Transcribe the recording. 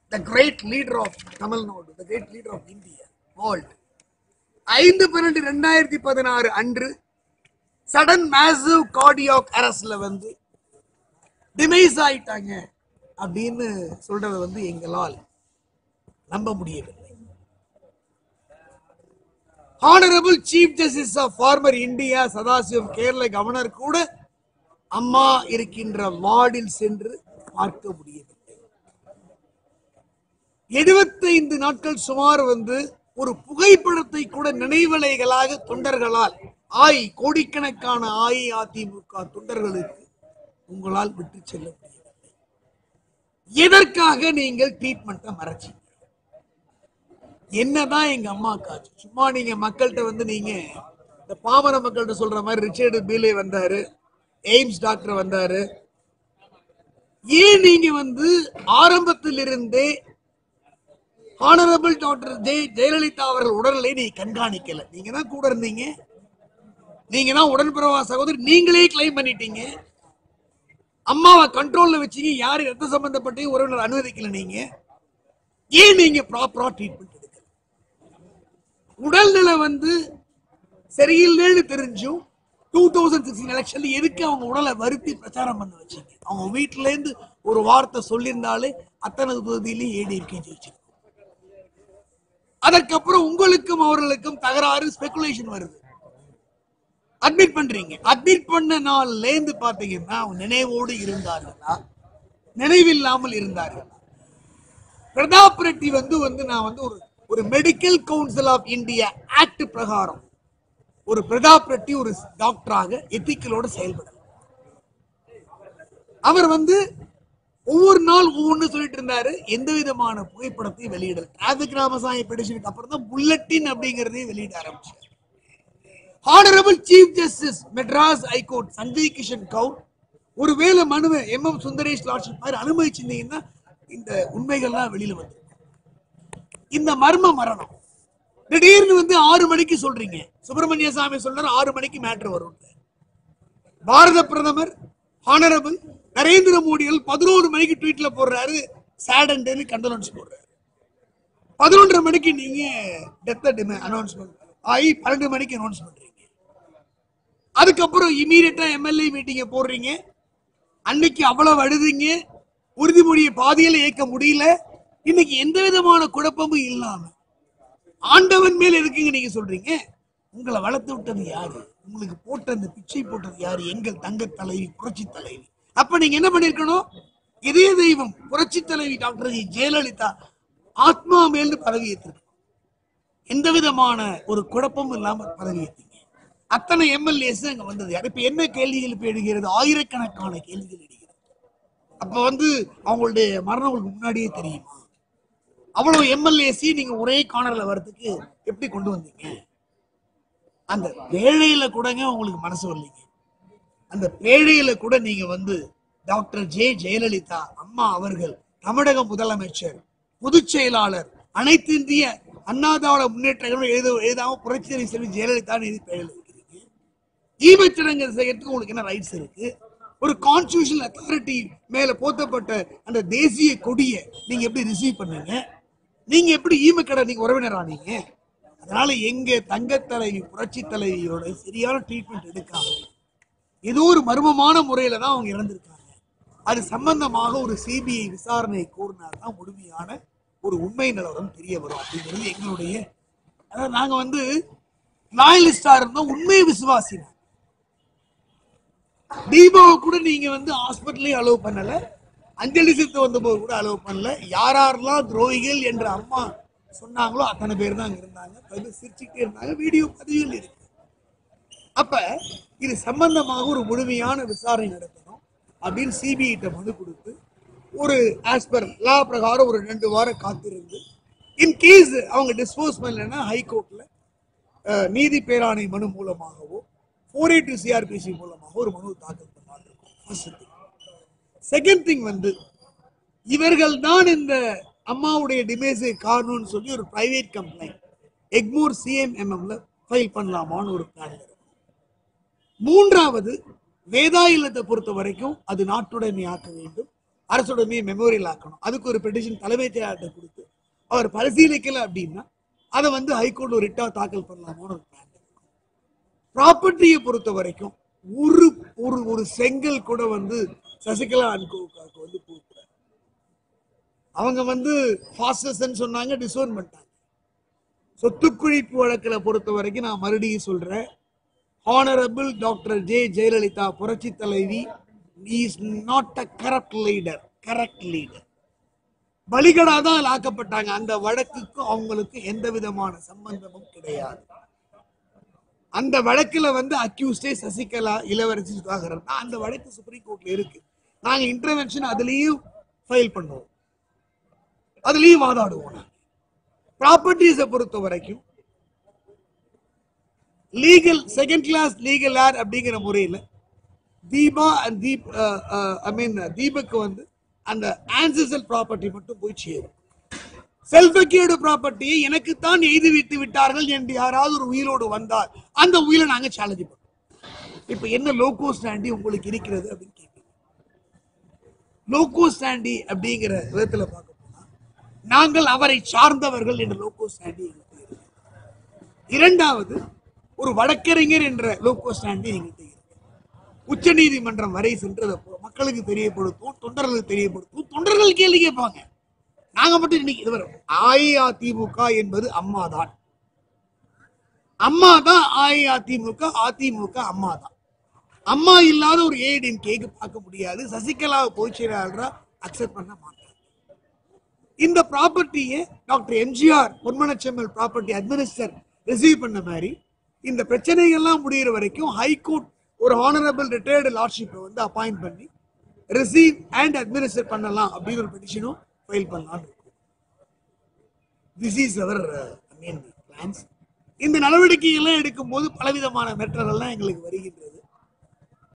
the great leader of Tamil Nadu, the great leader of India, world. 5/12/2016 அன்று sudden massive cardiac அரஸ்ட்ல வந்து demise ஆயிட்டாங்க அப்படின்னு சொல்றத வந்து எங்களால் நம்ப முடியவில்லை. Honorable Chief Justice of former India Sathasivam Kerala governor கூட அம்மா இருக்கின்ற வார்டில் சென்று பார்க்க முடியவில்லை. 75 நாட்கள் சுமார் வந்து ஒரு புகைப்படத்தை கூட நினைவலைகளாக தொண்டர்களால் கோடிக்கணக்கான அஇஅதிமுக தொண்டர்களுக்கு உங்களால் விட்டு செல்ல முடியவில்லை. எதற்காக நீங்கள் ட்ரீட்மெண்ட்டை மறைச்சீங்க? என்னதான் எங்க அம்மா காட்சி? சும்மா நீங்க மக்கள்கிட்ட வந்து நீங்க இந்த பாமர மக்கள்கிட்ட சொல்ற மாதிரி ரிச்சர்டு பீலே வந்தாரு, எய்ம்ஸ் டாக்டர் வந்தாரு. ஏன் நீங்க வந்து ஆரம்பத்தில் இருந்தே ஹானரபிள் டாக்டர் ஜெயலலிதா அவர்கள் உடல்நிலை நீங்க கண்காணிக்கல? நீங்க தான் கூட இருந்தீங்க, நீங்க தான் உடன்பிறவா சகோதரி, நீங்களே கிளைம் பண்ணிட்டீங்க. அம்மாவை கண்ட்ரோல்ல வச்சீங்க, யாரு ரத்த சம்பந்தப்பட்ட உறவினர் அனுமதிக்கல. நீங்க ஏன் நீங்க ப்ராப்பரா ட்ரீட்மெண்ட் எடுக்கல? உடல்நிலை வந்து சரியில்லைன்னு தெரிஞ்சும் 2016 எலெக்ஷன்ல எதுக்கு அவங்க உடலை வருத்தி பிரச்சாரம் பண்ண வச்சீங்க? அவங்க வீட்டுல இருந்து ஒரு வார்த்தை சொல்லியிருந்தாலே அத்தனை தொகுதியிலையும் ஏடிஎம்கே ஜெயிச்சு. அதற்கப்புறம் உங்களுக்கும் அவர்களுக்கும் தகராறு, ஸ்பெகுலேஷன் வருது. அட்மிட் பண்றீங்க. அட்மிட் பண்ண நாள்ல இருந்து பாத்தீங்கன்னா நினைவோடு இருந்தார்களா, நினைவில்லாமல் இருந்தார்களா? பிரதாப் ரெட்டி வந்து நான் வந்து ஒரு medical council of India act பிரகாரம் ஒரு பிரதாப் ரெட்டி ஒரு டாக்டராக எத்திக்கலோடு செயல்படல. அவர் வந்து ஒவ்வொரு நாள் ஒவ்வொன்று சொல்லிட்டு இருந்தாரு. எந்த விதமான புகைப்படத்தையும் வெளியிடல. டிராபிக் ராமசாமி பெடிஷனுக்கு அப்புறம் தான் புல்லட்டின் அப்படிங்கறதையும் வெளியிட ஆரம்பிச்சார். Honorable Chief Justice Madras high court Sanjay Kishan Kaul ஒருவேளை மனுவை எம் சுந்தரேஷ் லார்ட்ஷிப் மாதிரி அனுமதிச்சிருந்தீங்கன்னா இந்த உண்மைகள்லாம் வெளியில வந்து இந்த மர்ம மரணம் திடீர்னு வந்து 6 மணிக்கு சொல்றீங்க. சுப்பிரமணிய சாமி சொல்றாரு 6 மணிக்கு மேட்டர் வரும். பாரத பிரதமர் ஹானரபிள் நரேந்திர மோடிகள் 11 மணிக்கு ட்வீட்ல போடுறாரு, சேட் அண்ட் கண்டோலன்ஸ் போடுறாரு. 11:30 மணிக்கு நீங்க டெத் அனௌன்ஸ்மெண்ட் ஆகி 12 மணிக்கு அனௌன்ஸ் பண்றீங்க. அதுக்கப்புறம் இமீடியட்டா எம்எல்ஏ மீட்டிங்க போடுறீங்க. அன்னைக்கு அவ்வளவு அழுதுங்க, உறுதிமொழியை பாதியில ஏற்க முடியல. இன்னைக்கு எந்த விதமான குழப்பமும் இல்லாம ஆண்டவன் மேல் இருக்குங்க நீங்க சொல்றீங்க. உங்களை வளர்த்து விட்டது யாரு? உங்களுக்கு போட்ட அந்த பிச்சை போட்டது யாரு? எங்கள் தங்க தலைவி, புரட்சி தலைவி. அப்ப நீங்க என்ன பண்ணிருக்கணும்? இதய தெய்வம் புரட்சி தலைவி டாக்டர் ஜெயலலிதா ஆத்மா மேல் பதவி ஏற்றிருக்கணும். எந்த விதமான ஒரு குழப்பமும் இல்லாம பதவி ஏற்றீங்க. அத்தனை எம்எல்ஏஸ் அங்க வந்தது யாரு? இப்ப என்ன கேள்விகள் இப்ப எடுக்கிறது? ஆயிரக்கணக்கான கேள்விகள் எடுக்கிறது. அப்ப வந்து அவங்களுடைய மரணம் உங்களுக்கு முன்னாடியே தெரியுமா? அவ்வளவு எம்எல்ஏசி நீங்க ஒரே கார்னர்ல வர்றதுக்கு எப்படி கொண்டு வந்தீங்க? அந்த பேழையில கூடங்க உங்களுக்கு மனசு வரலைங்க. அந்த பேழையில கூட நீங்க வந்து டாக்டர் ஜெயலலிதா அம்மா அவர்கள், தமிழக முதலமைச்சர், பொதுச் செயலாளர், அனைத்து இந்திய அண்ணா திராவிட முன்னேற்ற எழுதாம புரட்சி செல்வி ஜெயலலிதா எழுதி பேழையில இருக்கிறீங்க. ஈமச்சடங்கு செய்யறதுக்கு உங்களுக்கு என்ன ரைட்ஸ் இருக்கு? ஒரு கான்ஸ்டிடியூஷனல் அத்தாரிட்டி மேல போத்தப்பட்ட அந்த தேசிய கொடியை நீங்க எப்படி ரிசீவ் பண்ணீங்க? நீங்க எப்படி ஈமக்கடை நீங்க உறவினர் ஆனீங்க? அதனால எங்க தங்க தலைவி, புரட்சி தலைவியோட சரியான ட்ரீட்மெண்ட் எடுக்காம ஏதோ ஒரு மர்மமான முறையில தான் அவங்க இறந்திருக்காங்க. அது சம்பந்தமாக ஒரு சிபிஐ விசாரணை கோரினால்தான் முழுமையான ஒரு உண்மை நிலவரம் தெரிய வரும் அப்படிங்கிறது எங்களுடைய. அதாவது நாங்க வந்து லாயலிஸ்டா இருந்தோம், உண்மை விசுவாசினா. தீபாவை கூட நீங்க வந்து ஹாஸ்பிட்டலையும் அலோவ் பண்ணல, அஞ்சலி செலுத்த வந்த போது கூட அலோவ் பண்ணல. யாரெல்லாம் துரோகிகள் என்ற அம்மா சொன்னாங்களோ அத்தனை பேர் தான் அங்க இருந்தாங்க, சிரிச்சுக்கிட்டே இருந்தாங்க, வீடியோ பதிவுகள் இருக்கு. அப்ப இது சம்பந்தமாக ஒரு முழுமையான விசாரணை நடத்தணும் அப்படின்னு சிபிஐ மனு கொடுத்து ஒரு ஆஸ்பர் லா பிரகாரம் ஒரு 2 வாரம் காத்திருந்து இன்கேஸ் அவங்க டிஸ்போஸ் பண்ணலன்னா ஹைகோர்ட்ல நீதி பேராணை மனு மூலமாகவோ 482 சிஆர்பிசி மூலமாக ஒரு மனு தாக்கல் பண்ணாங்க. செகண்ட் திங் வந்து இவர்கள் தான் இந்த அம்மாவுடைய டிமேஸை காரணம்னு சொல்லி ஒரு பிரைவேட் கம்ப்ளைண்ட் எக்மோர் சிஎம்எம்எம்ல ஃபைல் பண்ணலாமான்னு ஒரு பிளான். மூன்றாவது, வேதா இல்லத்தை பொறுத்த வரைக்கும் அது நாட்டுடைமை ஆக்க வேண்டும். அரசுடமே மெமோரியல் ஆக்கணும். அதுக்கு ஒரு பெட்டிஷன் தலைமைச் செயலாளர்கிட்ட கொடுத்து அவர் பரிசீலிக்கல அப்படின்னா அதை வந்து ஹைகோர்ட் ஒரு ரிட்டா தாக்கல் பண்ணலாமோன்னு ஒரு பிளான். ப்ராப்பர்ட்டியை பொறுத்த வரைக்கும் ஒரு ஒரு ஒரு செங்கல் கூட வந்து சசிகலா அன்கோவுக்கு வந்து போகக்கூடாது. அவங்க வந்து ஃபாஸ்டஸ்ட் சொன்னாங்க, டிசோன் பண்ணிட்டாங்க. சொத்து குழிப்பு வழக்கில் பொறுத்த வரைக்கும் நான் மறுபடியும் சொல்றேன், ஹானரபிள் டாக்டர் ஜே ஜெயலலிதா புரட்சி தலைவி is not a corrupt leader. Correct leader பலிகடா தான் ஆக்கப்பட்டாங்க. அந்த வழக்குக்கும் அவங்களுக்கு எந்த விதமான சம்பந்தமும் கிடையாது. அந்த வழக்குல வந்து அக்யூஸ்டே சசிகலா, இளவரசி சுதாகரன். அந்த வழக்கு சுப்ரீம் கோர்ட்ல இருக்கு. நாங்க இன்டர்வென்ஷன் அதுலயும் ஃபைல் பண்ணுவோம், அதுலயும் வாதாடுவோம். ப்ராப்பர்ட்டிஸை பொறுத்த வரைக்கும் legal second class legal heir அப்படிங்கிற முறையில் தீபா அண்ட் தீபக்கு வந்து அந்த ஆன்செஸ்ட்ரல் ப்ராப்பர்ட்டி மட்டும் போய் சேரும். செல்ஃப் அக்யூர்டு ப்ராப்பர்ட்டியை எனக்குத்தான் எய்து விட்டு விட்டார்கள் என்று யாராவது ஒரு உயிரோடு வந்தால் அந்த உயிரை நாங்க சேலஞ்ச் பண்ணுவோம். இப்ப என்ன லோகோ ஸ்டாண்டி உங்களுக்கு இருக்கிறது அப்படின்னு கேட்குறோம். லோகோ ஸ்டாண்டி அப்படிங்கிற விதத்துல பார்க்க போனா நாங்கள் அவரை சார்ந்தவர்கள் என்ற லோகோ ஸ்டாண்டி எங்களுக்கு இருக்கு. இரண்டாவது, ஒரு வழக்கறிஞர் என்ற லோகோ ஸ்டாண்டி எங்களுக்கு இருக்கு. உச்ச நீதிமன்றம் வரை சென்று மக்களுக்கு தெரியப்படுத்தும், தொண்டர்களுக்கு தெரியப்படுத்தும். தொண்டர்கள் கேள்வி கேட்பாங்க. நாங்க மட்டும் இன்னைக்கு இதுவரை அஇஅதிமுக என்பது அம்மா தான், அம்மா தான் அஇஅதிமுக, அதிமுக அம்மா தான். அம்மா இல்லாத ஒரு ஏடிஎம்கேக்கு பார்க்க முடியாது. சசிகலா பொதுச்செயலாளரா அக்செப்ட் பண்ண மாட்டாங்க. இந்த ப்ராப்பர்ட்டியை டாக்டர் எம்ஜிஆர் பொன்மனச்செம்மல் ப்ராப்பர்ட்டி அட்மினிஸ்டர் ரிசீவ் பண்ண மாதிரி இந்த பிரச்சனைகள்லாம் முடிகிற வரைக்கும் ஹைகோர்ட் ஒரு ஹானரபிள் ரிட்டையர்டு லார்ட்ஷிப்பை வந்து அப்பாயிண்ட் பண்ணி ரிசீவ் அண்ட் அட்மினிஸ்டர் பண்ணலாம் அப்படின்னு ஒரு பெட்டிஷனும் ஃபைல் பண்ணலாம். This is our plans. இந்த நடவடிக்கைகள்லாம் எடுக்கும் போது பலவிதமான மெட்டர்கள்லாம் எங்களுக்கு வருகின்றது.